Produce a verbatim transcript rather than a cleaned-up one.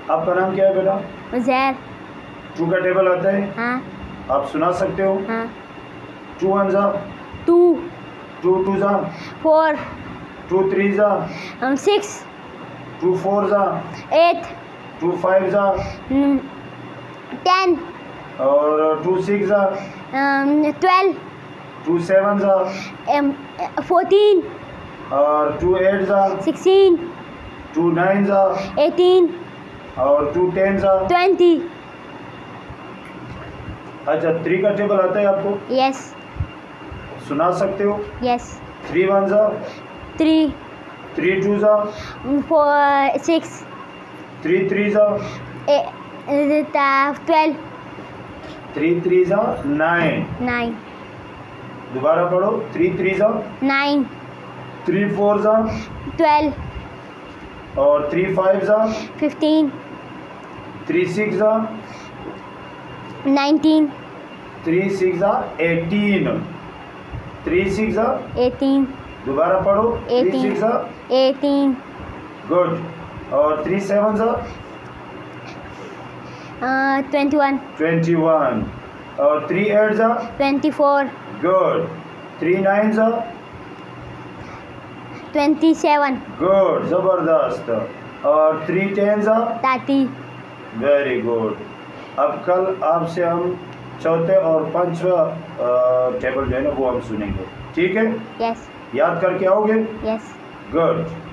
आपका नाम क्या है बेटा? उज़ैर। टू का टेबल आता है? हाँ। आप सुना सकते हो? हाँ। टू वन जा टू। टू टू जा फोर। टू थ्री जा सिक्स। टू फोर जा एट। टू फाइव जा टेन। और टू सिक्स जा ट्वेल्व। टू सेवन जा फोर्टीन। और टू एट जा सिक्सटीन। टू नाइन जा एटीन। और टू टेन जा ट्वेंटी। अच्छा, थ्री का टेबल आता है आपको? यस। सुना सकते हो? यस। थ्री वन जा थ्री। थ्री टू जा फोर सिक्स। थ्री थ्री जा ट्वेल्व। थ्री थ्री जा नाइन। नाइन। दोबारा पढ़ो। थ्री थ्री जा नाइन। थ्री फोर जा ट्वेल्व। और थ्री फाइव जा फिफ्टीन। थ्री सिक्स जा नाइनटीन। थ्री सिक्स जा एटीन। थ्री सिक्स जा एटीन। दोबारा पढ़ो। Three eighteen. सिक्स जा एटीन। गुड। और थ्री सेवन जा ट्वेंटी वन। Twenty one. और थ्री एट जा twenty four. Good. Three nine जा ट्वेंटी सेवन। गुड, जबरदस्त। और थ्री टेन जा थर्टी। Very good. अब कल आपसे हम चौथे और पांचवा टेबल जो है ना वो हम सुनेंगे, ठीक है? यस। याद करके आओगे? यस। गुड।